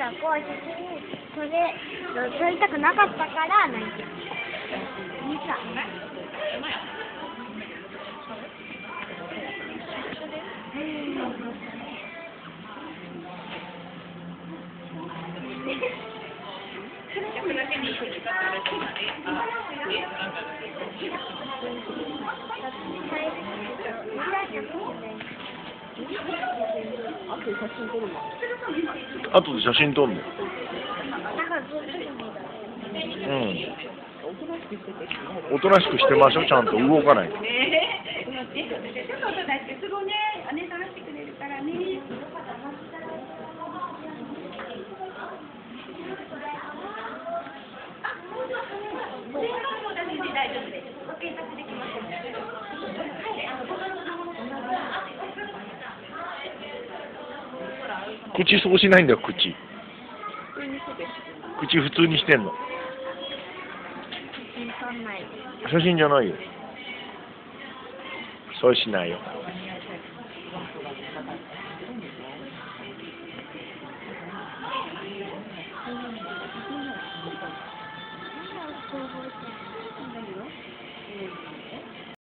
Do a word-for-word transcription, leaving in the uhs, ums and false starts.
がこう写真それ撮りたくなかったから泣いてる。見た。 あとで写真撮るの。 だからずっとうん。おとなしくしてましょ、ちゃんと動かないと。 ちょっと音出してすぐね、お姉さん走ってくれるからね。 口そうしないんだよ、口。口普通にしてんの。写真じゃないよ。そうしないよ。 そう